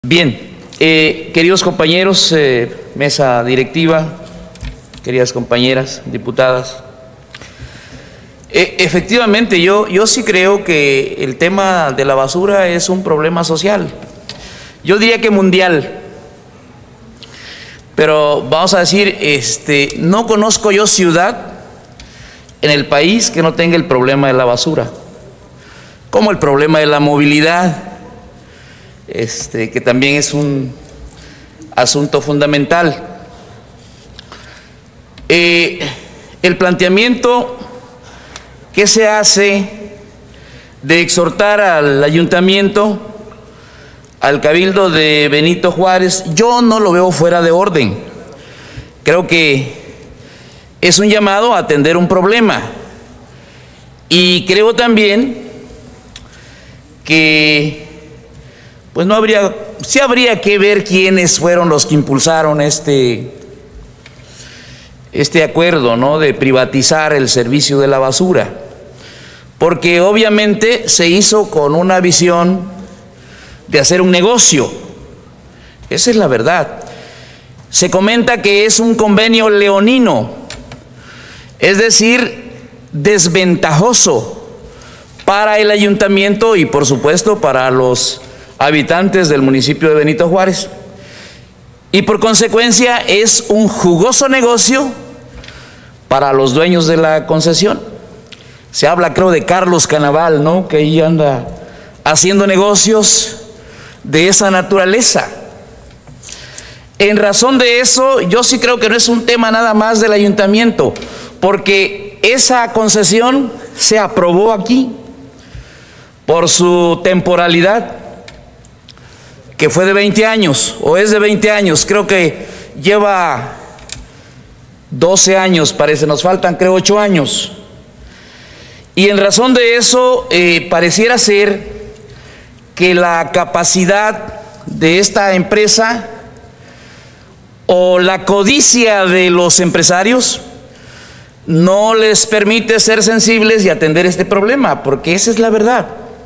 Bien, queridos compañeros, mesa directiva, queridas compañeras diputadas, efectivamente yo sí creo que el tema de la basura es un problema social, yo diría que mundial, pero vamos a decir, no conozco yo ciudad en el país que no tenga el problema de la basura, como el problema de la movilidad, que también es un asunto fundamental. El planteamiento que se hace de exhortar al ayuntamiento, al cabildo de Benito Juárez, yo no lo veo fuera de orden. Creo que es un llamado a atender un problema. Y creo también que pues sí habría que ver quiénes fueron los que impulsaron este acuerdo, ¿no?, de privatizar el servicio de la basura, porque obviamente se hizo con una visión de hacer un negocio. Esa es la verdad. Se comenta que es un convenio leonino, es decir, desventajoso para el ayuntamiento y por supuesto para los habitantes del municipio de Benito Juárez, y por consecuencia es un jugoso negocio para los dueños de la concesión. Se habla, creo, de Carlos Canaval, ¿no?, que ahí anda haciendo negocios de esa naturaleza. En razón de eso, yo sí creo que no es un tema nada más del ayuntamiento, porque esa concesión se aprobó aquí por su temporalidad, que fue de 20 años, o es de 20 años, creo que lleva 12 años, parece, nos faltan creo 8 años. Y en razón de eso, pareciera ser que la capacidad de esta empresa o la codicia de los empresarios no les permite ser sensibles y atender este problema, porque esa es la verdad.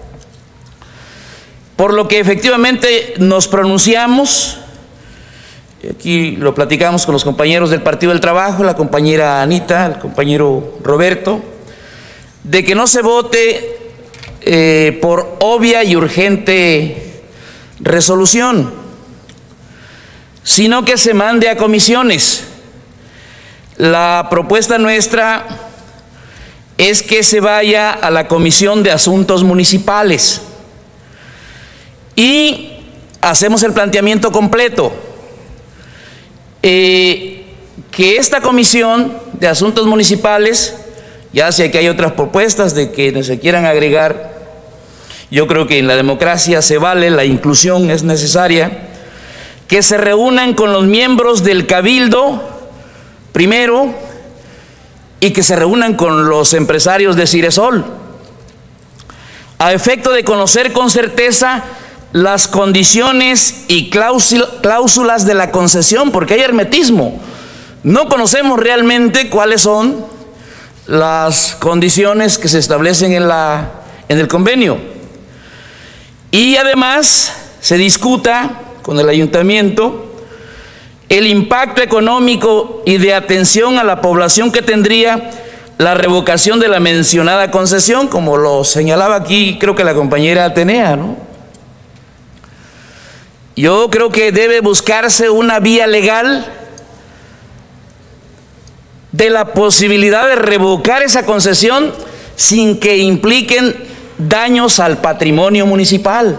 Por lo que efectivamente nos pronunciamos, aquí lo platicamos con los compañeros del Partido del Trabajo, la compañera Anita, el compañero Roberto, de que no se vote por obvia y urgente resolución, sino que se mande a comisiones. La propuesta nuestra es que se vaya a la Comisión de Asuntos Municipales y hacemos el planteamiento completo, que esta Comisión de Asuntos Municipales, ya sé que hay otras propuestas de que se quieran agregar, yo creo que en la democracia se vale, la inclusión es necesaria, que se reúnan con los miembros del cabildo primero y que se reúnan con los empresarios de Ciresol, a efecto de conocer con certeza las condiciones y cláusulas de la concesión, porque hay hermetismo. No conocemos realmente cuáles son las condiciones que se establecen en el convenio. Y además se discuta con el ayuntamiento el impacto económico y de atención a la población que tendría la revocación de la mencionada concesión, como lo señalaba aquí creo que la compañera Atenea, ¿no? Yo creo que debe buscarse una vía legal de la posibilidad de revocar esa concesión sin que impliquen daños al patrimonio municipal.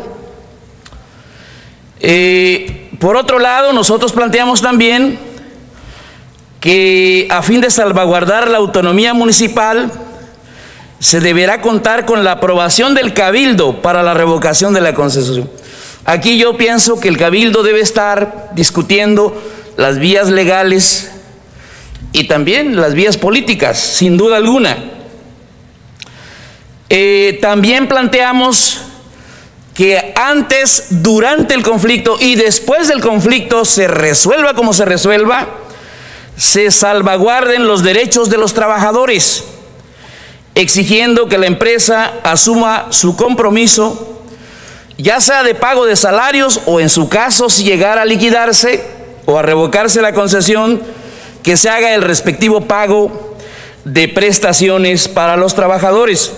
Por otro lado, nosotros planteamos también que a fin de salvaguardar la autonomía municipal se deberá contar con la aprobación del cabildo para la revocación de la concesión. Aquí yo pienso que el cabildo debe estar discutiendo las vías legales y también las vías políticas, sin duda alguna. También planteamos que antes, durante el conflicto y después del conflicto, se resuelva como se resuelva, se salvaguarden los derechos de los trabajadores, exigiendo que la empresa asuma su compromiso ya sea de pago de salarios o en su caso si llegara a liquidarse o a revocarse la concesión, que se haga el respectivo pago de prestaciones para los trabajadores.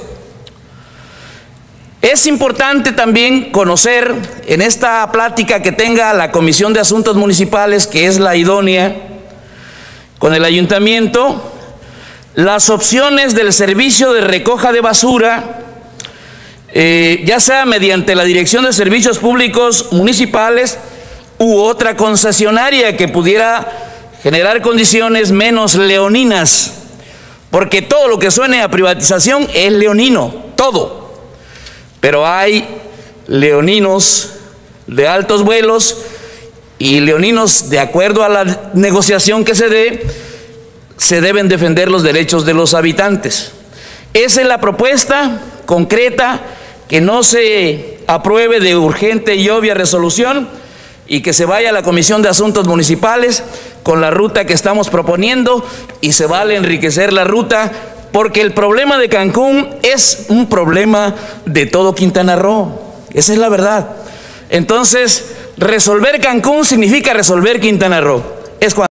Es importante también conocer en esta plática que tenga la Comisión de Asuntos Municipales, que es la idónea, con el ayuntamiento, las opciones del servicio de recoja de basura, ya sea mediante la Dirección de Servicios Públicos Municipales u otra concesionaria que pudiera generar condiciones menos leoninas, porque todo lo que suene a privatización es leonino, todo. Pero hay leoninos de altos vuelos y leoninos, de acuerdo a la negociación que se dé, se deben defender los derechos de los habitantes. Esa es la propuesta concreta, que no se apruebe de urgente y obvia resolución y que se vaya a la Comisión de Asuntos Municipales con la ruta que estamos proponiendo, y se vale enriquecer la ruta, porque el problema de Cancún es un problema de todo Quintana Roo. Esa es la verdad. Entonces, resolver Cancún significa resolver Quintana Roo. Es cuando